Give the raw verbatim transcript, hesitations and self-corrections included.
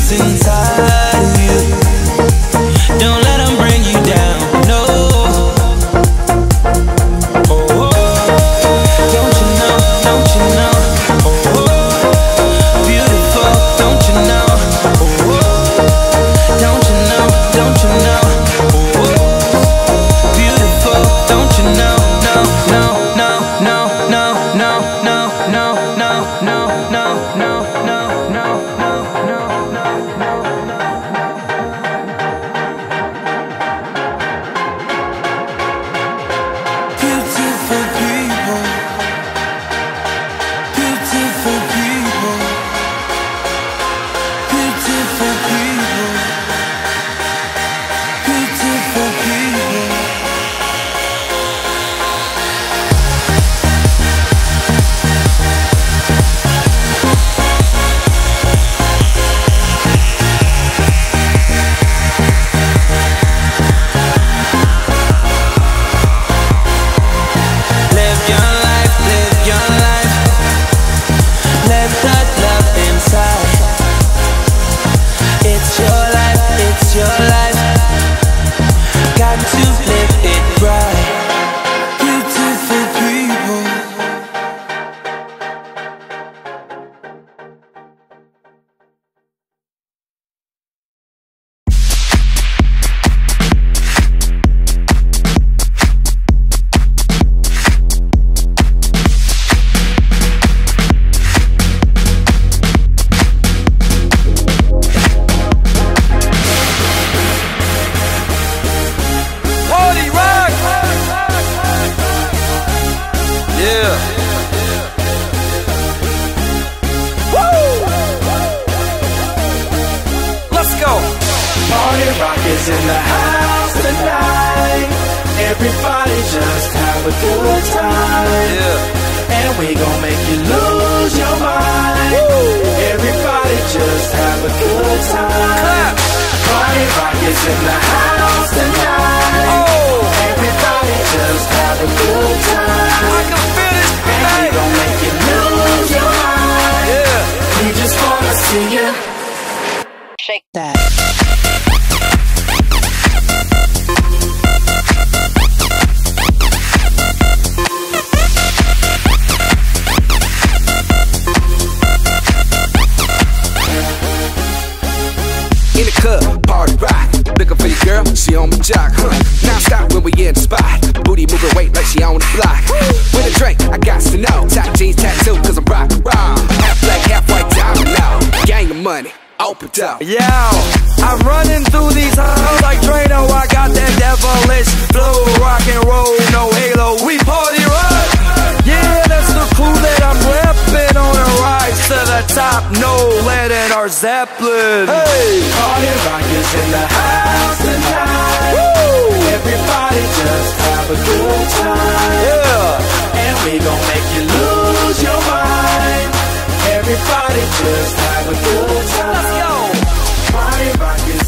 what's inside of you. Don't let them bring you down, no. Oh, oh. Don't you know, don't you know? Oh, oh. Beautiful, don't you know? Oh, oh. Don't you know, don't you know? Oh, oh. Beautiful, don't you know? No, no, no, no, no, no, no, no, no, no, no, no, no, no, no, no, no. Beautiful people, beautiful people, beautiful people, beautiful people. Live your life, live your life. Let that love inside. It's your life, it's your life. Got to live it right. Beautiful people. Party rock! Yeah. Woo! Let's go. Party rock is in the house tonight. Everybody just have a good time. Yeah. And we gon' make you lose your mind. Everybody just have a good time. Clap. Party rock is in the house tonight. Oh, Everybody just have a good time. I can feel this And we tonight. gon' make you lose your mind. Yeah. We just wanna see you. Shake that. In the club, party rock. Looking for your girl, she on my jock, huh? Now stop when we in the spot. Booty moving weight like she on the block. With a drink, I got to know. Tight jeans, tattoo, cause I'm rock around. Half black, half white, diamond now. Gang of money, open up. Yo, I'm running through these halls like Drano. I got that devilish flow, rock and roll, no halo. We party rock. Yeah, that's the clue that I'm repping on a rise to the top. No lead in our Zeppelin. Hey, Party rock is in the house tonight. woo, Everybody just have a good time. yeah. And we gon' make you lose your mind. Everybody just have a good time. Let's go. Party rock is